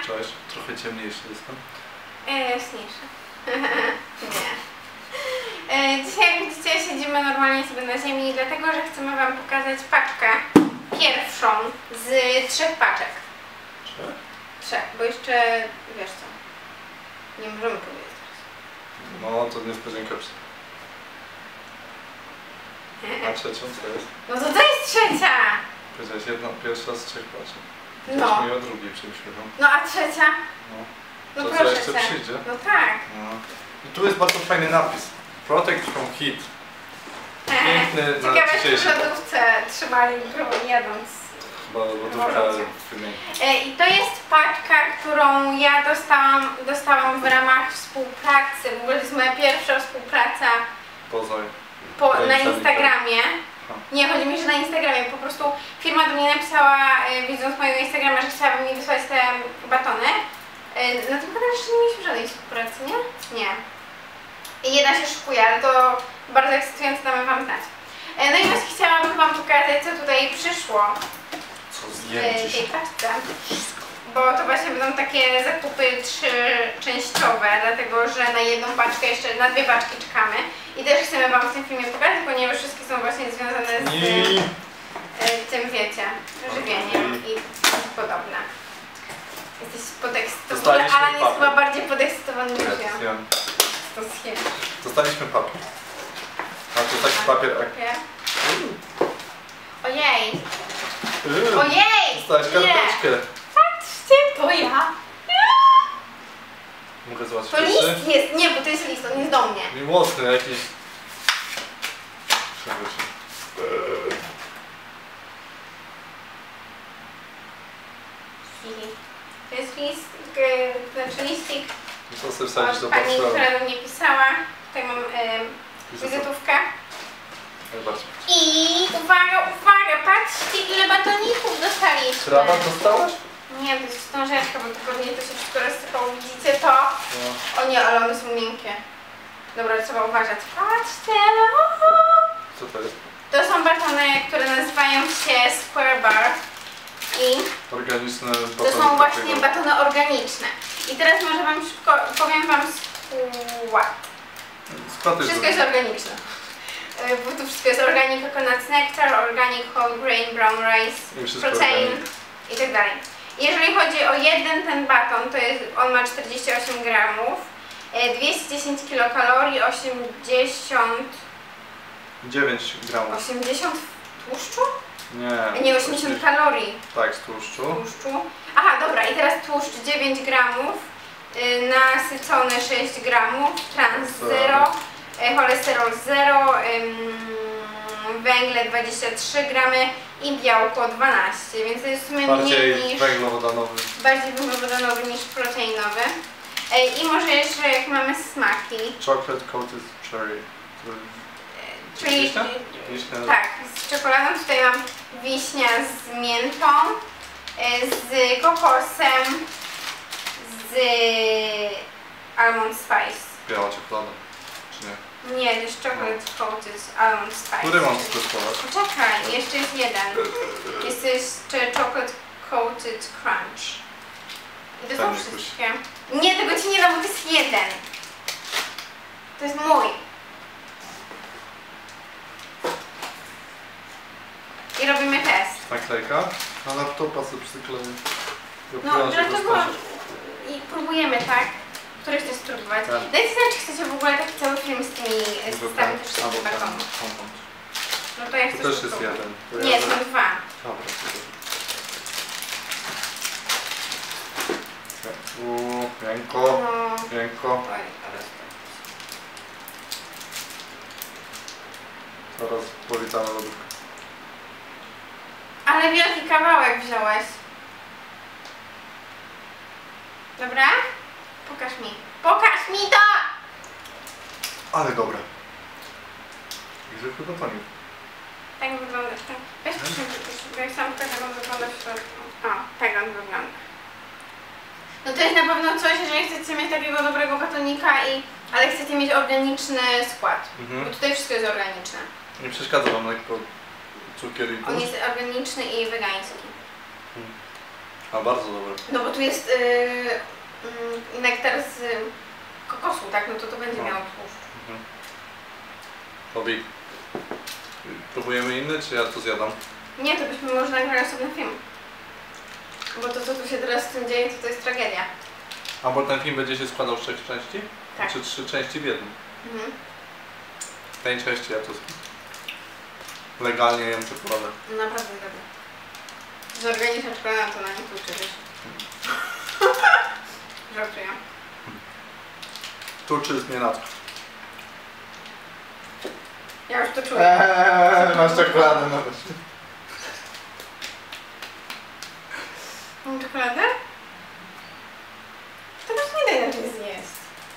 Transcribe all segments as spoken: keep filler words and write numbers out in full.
Cześć, trochę ciemniejszy jestem. E, jaśniejszy. Nie. E, dzisiaj widzicie, siedzimy normalnie sobie na ziemi, dlatego że chcemy wam pokazać paczkę pierwszą z trzech paczek. Trzech? Trzech, bo jeszcze wiesz co, nie możemy powiedzieć teraz. No to niespodzianka. A trzecią co jest? No to to jest trzecia! Powiedziałeś jedna, pierwsza z trzech paczek. No. Coś mi o drugiej przemyślałem. No a trzecia? No. No To co proszę jeszcze cię. przyjdzie? No tak. No. I tu jest bardzo fajny napis. Protect from heat. Piękny na Ciekawe, czy w dzisiejszy. lodówce trzymali go jadąc. Chyba lodówka wymieni. E, I to jest paczka, którą ja dostałam, dostałam w ramach współpracy. W ogóle to jest moja pierwsza współpraca Poza. po, na Instagramie. Nie, chodzi mi, że na Instagramie. Po prostu firma do mnie napisała, e, widząc mojego Instagrama, że chciałaby mi wysłać te batony. E, na tym kanale jeszcze nie mieliśmy żadnej współpracy, nie? Nie. I jedna się szykuje, ale to bardzo ekscytujące, damy wam znać. E, no i właśnie chciałabym wam pokazać, co tutaj przyszło. Co W zjemy tej paczce, bo to właśnie będą takie zakupy trzyczęściowe, dlatego że na jedną paczkę, jeszcze na dwie paczki czekamy i też chcemy wam w tym filmie pokazać, ponieważ wszystkie są właśnie związane z I... tym, wiecie, żywieniem i podobne. Jesteś podekscytowany, Alan jest chyba bardziej podekscytowany niż ja. Ja. To schiem. Dostaliśmy papier. A to taki papier... Papier. Ojej! Yy. Ojej! Dostałeś karteczkę. Patrzcie, to ja! Mogę zobaczyć To list jest, nie, bo to jest list, on jest do mnie. Miłosny jakiś. To jest list, znaczy listik Muszę sobie wsadzić do od pani, portfela. która do mnie pisała. Tutaj mam e, wizytówkę. Najbardziej. I uwaga, uwaga, patrzcie ile batoników dostaliśmy. Krawat dostałeś? Nie, to jest wstążeczka, bo tylko nie to się wszystko rozsypało. Widzicie to? No. O nie, ale one są miękkie. Dobra, trzeba uważać. Patrzcie! Co to jest? To są batony, które nazywają się Square Bar. I Organiczne to batony. są właśnie takiego. batony organiczne. I teraz może wam szybko powiem wam skład. Skład jest Wszystko jest organiczne. Yy, Bo tu wszystko jest organic coconut nectar, organic whole grain brown rice, protein i tak dalej. Jeżeli chodzi o jeden ten baton, to jest, on ma czterdzieści osiem gramów, dwieście dziesięć kilokalorii, osiemdziesiąt... dziewięć gramów. osiemdziesiąt tłuszczu? Nie. Nie, osiemdziesiąt kalorii. Tak, z tłuszczu. Tłuszczu. Aha, dobra, i teraz tłuszcz dziewięć gramów, yy, nasycony sześć gramów, trans zero, yy, cholesterol zero, yy, węgle dwadzieścia trzy gramy i białko dwanaście, więc to jest w sumie Bardziej mniej niż... węglowodanowy. Bardziej węglowodanowy niż proteinowy. Yy, I może jeszcze jak mamy smaki. Chocolate coated cherry. Czyli, Wiśnia? Wiśnia. tak, z czekoladą. Tutaj mam wiśnia z miętą, yy, z kokosem, z almond spice. Biała czekolada. Czy nie? Nie, to jest chocolate coated almond spice. Który mam testować? Poczekaj, jeszcze jest jeden. Jest jeszcze chocolate coated crunch. I to są Tam wszystkie. Nie, tego ci nie dam, bo to jest jeden. To jest mój. I robimy test. Naklejka? Na laptopa sobie przykleję. No, dlaczego? I próbujemy, tak? Który chcesz spróbować? Tak. Dajcie znać, czy chcecie w ogóle taki cały film z tymi systemami też wszystkich batonów. No to ja chcę To też jest jeden. To Nie, ja są dwa. Dobra, Uuu, miękko, No. miękko. Oj, ale... Teraz powitamy lodówkę. Ale wielki kawałek wziąłeś. Dobra? Pokaż mi. Pokaż mi to! Ale dobre. Gdzie chyba tonik? Tak wygląda. Weź przyjmij, sam tak jak on wygląda w środku. O, tak on wygląda. No to jest na pewno coś, jeżeli chcecie mieć takiego dobrego batonika, i, ale chcecie mieć organiczny skład. Mhm. Bo tutaj wszystko jest organiczne. Nie przeszkadza wam lekko cukier i On tłuszcz? jest organiczny i wegański. Hmm. A bardzo dobre. No bo tu jest yy, yy, nektar z yy, kokosu, tak? No to to będzie No. miało tłuszcz. Mhm. Bobby, próbujemy inny, czy ja to zjadam? Nie, to byśmy może nagrali sobie film. Bo to, co tu się teraz z tym dzieje, to to jest tragedia. A bo ten film będzie się składał z trzech części? Tak. Czy trzy części w jednym? Mhm. W tej części ja to legalnie jem czekoladę. No naprawdę dobre. Z organiczną czekoladą to na nie tłuczy, wiesz. Żartuję. Tuczy z nienacka. Ja już to czuję. Eee, masz czekoladę na też. Mam czekoladę? To już nie da inaczej zjeść.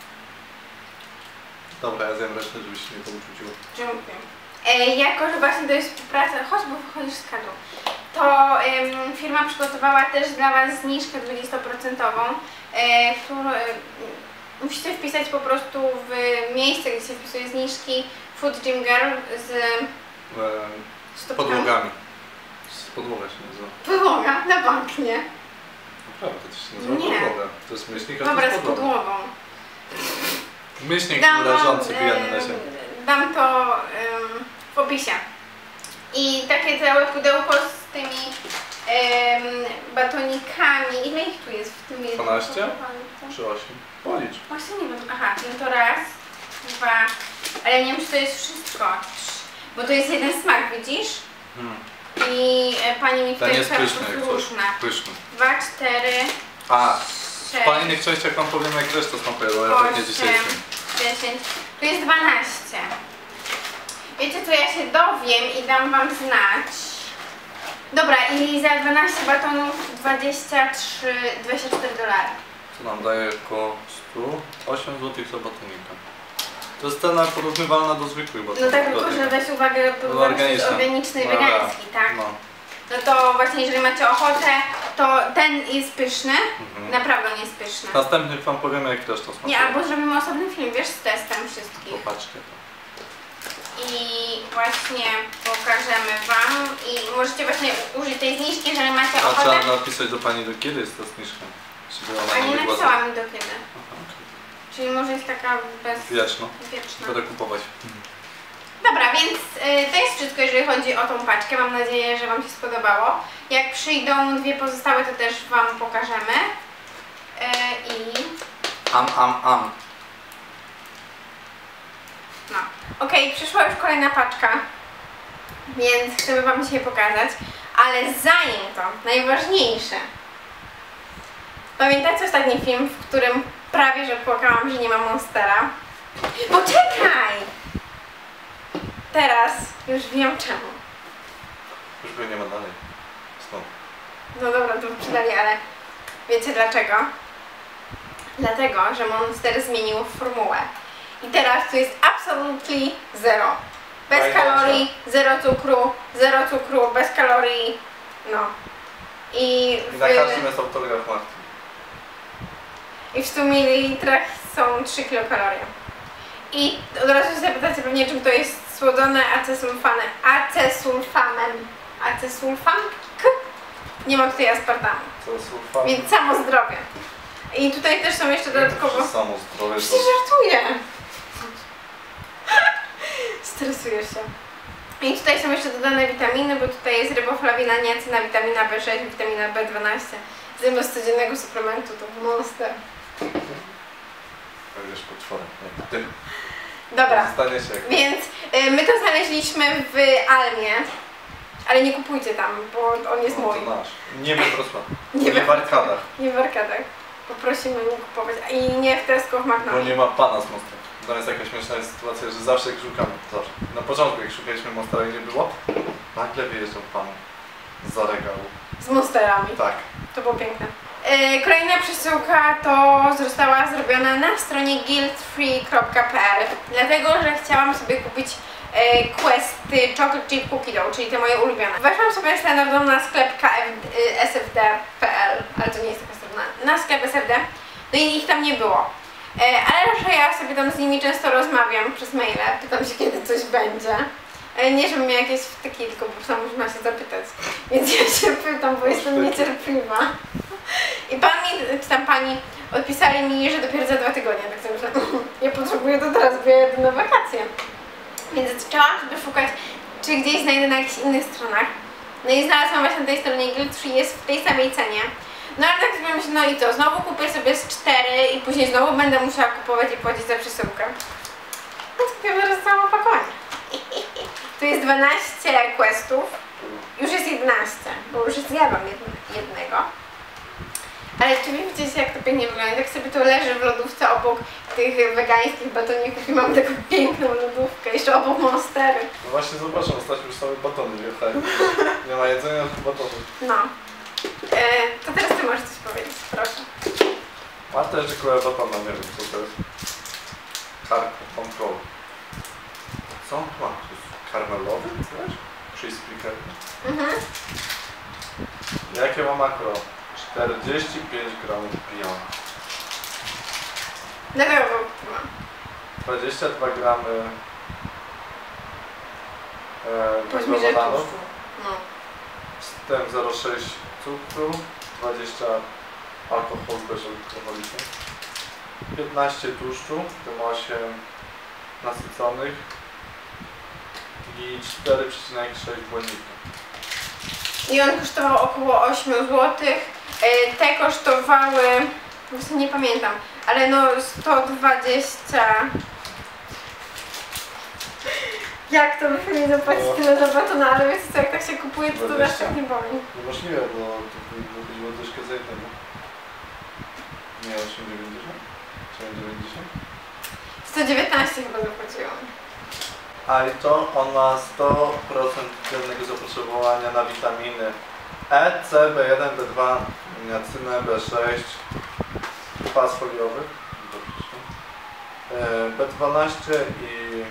Dobra, ja zjem resztę, żebyś się nie pouczuciło. Dziękuję. E, jako, że właśnie to jest współpraca, chodź, bo wychodzisz z kadru, to em, firma przygotowała też dla Was zniżkę dwudziestoprocentową, e, którą e, musicie wpisać po prostu w miejsce, gdzie się wpisuje zniżki Food Gym Girl z Eee, z stópkami. podłogami. Z podłoga się nazywa. Podłoga, na bank, nie? Naprawdę, to się nazywa Nie. podłoga. To jest myślnik, a to Dobra, jest z podłoga. podłogą. Myślnik Dam, leżący em, pijany na ziemi. dam to em, w opisie. I takie całe pudełko z tymi em, batonikami. Ile ich tu jest w tym jednym? dwanaście? Czy osiem? Policz. Właśnie nie wiem. Aha, no to raz, dwa, ale ja nie wiem, czy to jest wszystko. Trz- Bo to jest jeden smak, widzisz? Hmm. I e, pani mi Ten tutaj jest po pyszny, prostu jak coś. różne. Pyszny. Dwa, cztery, A, sześć, w kolejnych częściach wam powiem, jak reszta smakuje, bo ja pewnie dzisiaj osiem, jestem. dziesięć, tu jest dwanaście. Wiecie co, ja się dowiem i dam wam znać. Dobra, i za dwanaście batonów dwadzieścia trzy, dwadzieścia cztery dolary. Co nam daje około sto osiem złotych za batonika. To jest cena porównywalna do zwykłych No batonów. tak, tylko że weź uwagę, bo No, no, jest organiczne. organiczny i No, wegański, tak? No. No to właśnie, jeżeli macie ochotę, to ten jest pyszny. Mhm. Naprawdę on jest pyszny. Następny wam powiemy, jak reszta smakuje. Nie, albo zrobimy osobny film, wiesz, z testem wszystkich. Popatrzcie to. I właśnie pokażemy wam i możecie właśnie użyć tej zniżki, jeżeli macie A ochotę. trzeba napisać do pani, do kiedy jest ta zniżka? Żeby ona A nie biegła za- napisałam mi do kiedy. Aha, okej. Czyli może jest taka bez... Wieczno. wieczna. Będę kupować. Dobra, więc y, to jest wszystko, jeżeli chodzi o tą paczkę. Mam nadzieję, że wam się spodobało. Jak przyjdą dwie pozostałe, to też wam pokażemy. Y, I... Am, am, am. No. Okej, przyszła już kolejna paczka. Więc chcemy wam dzisiaj pokazać. Ale zanim to, najważniejsze. Pamiętacie ostatni film, w którym prawie że płakałam, że nie ma Monstera? Poczekaj! Teraz już wiem czemu. Już go nie ma dalej. Stąd. No dobra, to przynajmniej, ale wiecie dlaczego? Dlatego, że Monster zmienił formułę. I teraz tu jest absolutely zero. Bez Najlepsze. kalorii, zero cukru, zero cukru, bez kalorii. No. I I na każdym w, jest autograf Marty. i w stu mililitrach są trzy kilokalorie. I od razu się zapytacie pewnie, czym to jest słodzone acesulfanem. Acesulfamem. Acesulfam? K. Nie ma tutaj aspartamu. Co jest ufam? Więc samo zdrowie. I tutaj też są jeszcze dodatkowo... Samo zdrowie to... Przecież żartuję! Stresujesz się. I tutaj są jeszcze dodane witaminy, bo tutaj jest riboflawina, niacina, witamina B sześć, witamina B dwanaście. Zamiast codziennego suplementu to Monster. Będziesz potworem. Jak ty. Dobra, Stanie się jak... więc y, my to znaleźliśmy w Almie, ale nie kupujcie tam, bo on jest No, mój. to nasz. Nie we Wrocławiu. Nie Nie we- w Arkadach. Nie w Arkadach. Poprosimy nie kupować. I nie w Tesco, w Bo McDonald's. nie ma pana z Monstera. Tam jest jakaś śmieszna sytuacja, że zawsze jak szukamy, zawsze. Na początku jak szukaliśmy Monstera i nie było, nagle wyjeżdżał pan za regału. Z Monsterami. Tak. To było piękne. Yy, kolejna przesyłka to została zrobiona na stronie guilt free kropka p l, dlatego że chciałam sobie kupić yy, Questy Chocolate Chip Cookie Dough, czyli te moje ulubione. Weszłam sobie standardowo na sklep k f s f d kropka p l, ale to nie jest taka strona, na sklep S F D, no i ich tam nie było. Yy, ale że ja sobie tam z nimi często rozmawiam przez maile, pytam się kiedy coś będzie. Yy, nie, żebym miała jakieś wtyki, tylko po prostu można się zapytać. Więc ja się pytam, bo jestem niecierpliwa. I pan mi, czy tam pani, odpisali mi, że dopiero za dwa tygodnie, tak sobie myślę, ja potrzebuję to teraz, bo ja jadę na wakacje. Więc zaczęłam sobie szukać, czy gdzieś znajdę na jakichś innych stronach. No i znalazłam właśnie na tej stronie Guildtree, jest w tej samej cenie. No ale tak sobie myślę, no i co, znowu kupię sobie z cztery i później znowu będę musiała kupować i płacić za przesyłkę. No to kupię teraz całe opakowanie. Tu jest dwanaście questów, już jest jedenaście, bo już zjadłam jednego. Ale czy wy widzicie, jak to pięknie wygląda? Tak sobie to leży w lodówce obok tych wegańskich batoników i mam taką piękną lodówkę, jeszcze obok Monstery. No właśnie zobaczę, ostatnio już same batony wjechały. Nie ma jedzenia, tylko batony. No. E, to teraz ty możesz coś powiedzieć, proszę. Marta jeszcze kupiła batona, nie wiem co to jest. Carb control. Co on ma? To jest karmelowy? Wiesz? Crispy carb. Mhm. Jakie ma makro? czterdzieści pięć gramów pijana. Dlaczego go kupiłam? dwadzieścia dwa gramy e, Powiedz mi, że węglowodanów, tłuszczu. No. z tym zero przecinek sześć cukru, dwadzieścia alkohol bezalkoholiczny, piętnaście tłuszczu, w tym osiem nasyconych i cztery przecinek sześć błonnika. I on kosztował około osiem złotych. Te kosztowały, właśnie nie pamiętam, ale no sto dwadzieścia. Jak to by nie zapłacić tyle za batona, ale wiecie co, jak tak się kupuje, to to aż tak nie boli. Niemożliwe, bo to chodziło troszkę za jednego. Nie, osiem dziewięćdziesiąt? osiem dziewięćdziesiąt? sto dziewiętnaście chyba zapłaciłam. A i to on ma sto procent dziennego zapotrzebowania na witaminy E, C, B jeden, B dwa, niacynę, B sześć, kwas foliowy, B dwanaście i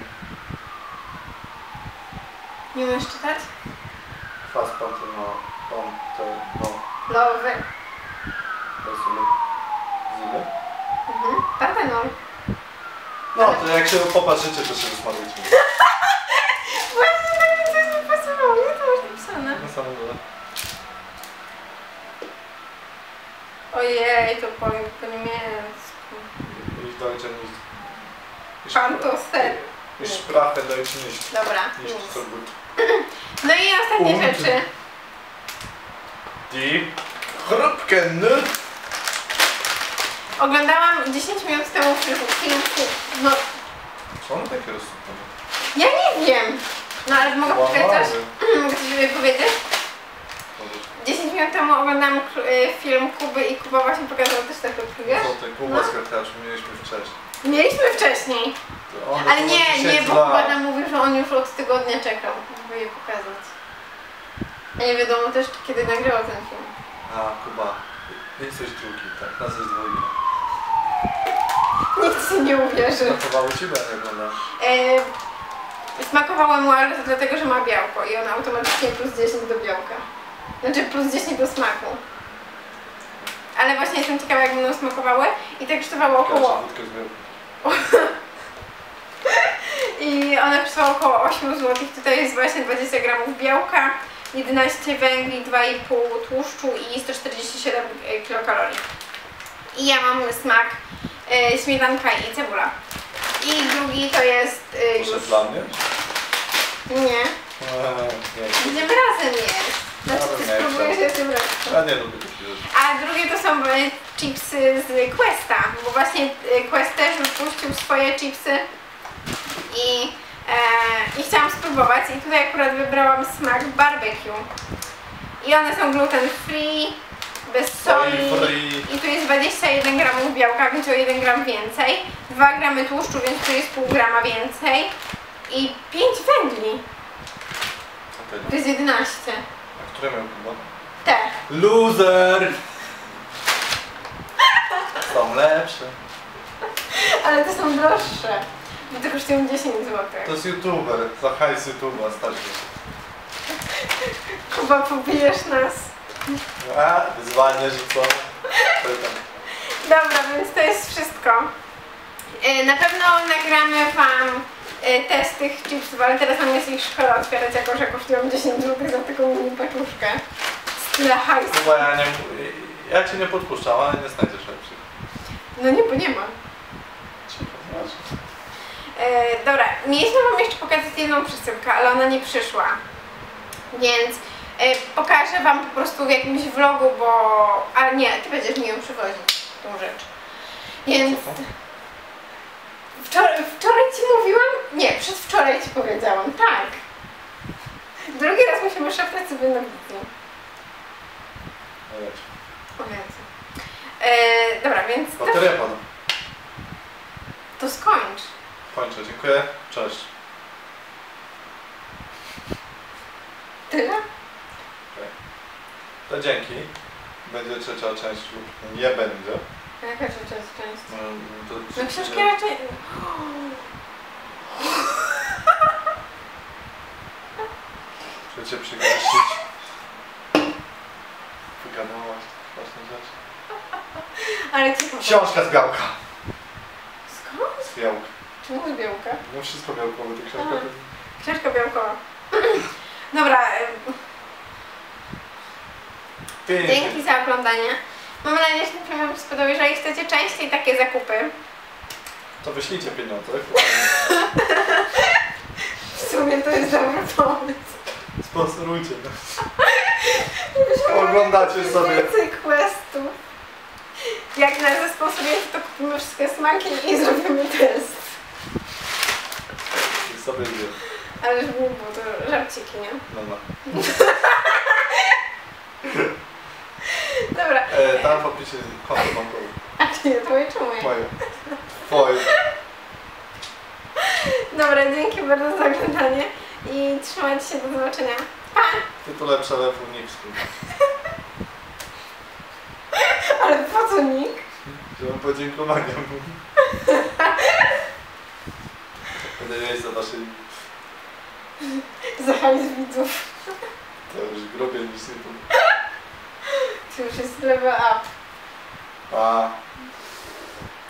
Nie umiesz czytać? kwas pantyno, pantyno, Lowy. to jest zile. Mhm. Pantenol. No to jak się popatrzycie, to się wysmarujcie. Właśnie tak mi coś nie pasowało, jak to masz napisane? Na samym dole. Ojej, to powiem po niemiecku. Ich Deutsche nicht. Ich Pantoser. Ich Sprache Deutsch nicht. Dobra, Nicht nic. so gut. No i ostatnie Und rzeczy. Die Chrupken. Oglądałam dziesięć minut temu film, film no Co one takie rozsypane? ja nie wiem. No ale mogę powiedzieć coś? Mogę coś powiedzieć? dziesięć minut temu oglądałam y, film Kuby i Kuba właśnie pokazał też taką wiesz? Co ty, Kuba z kartaczu mieliśmy wcześniej. Mieliśmy wcześniej. Ale nie, nie, bo Kuba nam mówił, że on już od tygodnia czekał, żeby je pokazać. A nie wiadomo też, kiedy nagrywał ten film. A, Kuba, jesteś drugi, tak? Nas jest dwójka. Nikt ci nie uwierzy. Smakowało ci, bo ja nie oglądam. E, smakowało mu, ale to dlatego, że ma białko i on automatycznie plus dziesięć do białka. Znaczy plus dziesięć do smaku. Ale właśnie jestem ciekawa, jak będą smakowały i tak kosztowało około... I one kosztowały około osiem złotych. Tutaj jest właśnie dwadzieścia gramów białka, jedenaście węgli, dwa i pół tłuszczu i sto czterdzieści siedem kilokalorii. I ja mam smak e, śmietanka i cebula. I drugi to jest e, już... Może dla mnie? Nie. Nie. Będziemy razem jeść. Znaczy ty Ja bym spróbujesz, nie ja tym razem. Ja nie lubię takich rzeczy. A drugie to są e, chipsy z Questa, bo właśnie e, Quest też wypuścił swoje chipsy i, e, i chciałam spróbować i tutaj akurat wybrałam smak barbecue. I one są gluten free, bez soli i tu jest dwadzieścia jeden gramów białka, więc o jeden gram więcej, dwa gramy tłuszczu, więc tu jest pół grama więcej i pięć węgli. To jest jedenaście. A które miał Kuba? Te. Loser! Są lepsze. Ale to są droższe, bo to kosztują dziesięć złotych. To jest youtuber, za hajs YouTube'a, stać się. Kuba, pobijesz nas. A, wyzwanie, że co? Dobra, więc to jest wszystko. Na pewno nagramy wam test tych chipsów, ale teraz nam jest ich szkoda otwierać, jako że kosztują dziesięć złotych za taką mini paczuszkę. Tyle hajsu. Bo ja nie, Ja cię nie podpuszczam, ale nie znajdziesz lepszych. No nie, bo nie ma. Cicho, znaczy. E, dobra, mieliśmy wam jeszcze pokazać jedną przesyłkę, ale ona nie przyszła. Więc e, pokażę wam po prostu w jakimś vlogu, bo... A nie, ty będziesz mi ją przywozić, tą rzecz. Więc... Wczoraj, wczoraj ci mówiłam? Nie, przedwczoraj ci powiedziałam, tak. Drugi raz musimy szeptać sobie na wizję. O Jezu. E, dobra, więc... Bateria pada. To skończ. Kończę, dziękuję. Cześć. Tyle? Okay. To dzięki. Będzie trzecia część lub nie będzie. Jaka trzecia część? No, to No książki raczej... Chcę cię przygościć. Wygadałaś ważne rzeczy. Ale cicho. Książka z białka. Skąd? Z białka. Czemu z białka? No wszystko białkowe, to książka. Aha. Książka białkowa. Dobra. Pięknie. Dzięki za oglądanie. Mam nadzieję, że ten film wam się spodobał. Jeżeli chcecie częściej takie zakupy, To wyślijcie pieniądze. w sumie to jest dobry pomysł. Sponsorujcie nas. Oglądacie sobie. Więcej questów. Jak nas zasponsorujecie, to kupimy wszystkie smaki i zrobimy test. I sobie wie. Ale żeby nie było, to żarciki, nie? No, no. Dobra. E, tam w opisie konto bankowe. A czy nie twoje czy moje? Moje. Twoje. Dobra, dzięki bardzo za oglądanie i trzymajcie się, do zobaczenia. Pa! Tytule przelewu nikt wspólny. Ale po co nick? Chciałem podziękowania mu. Będę mieć za wasze... Za hajs widzów. To już grobie niż YouTube. To już jest level up. Pa.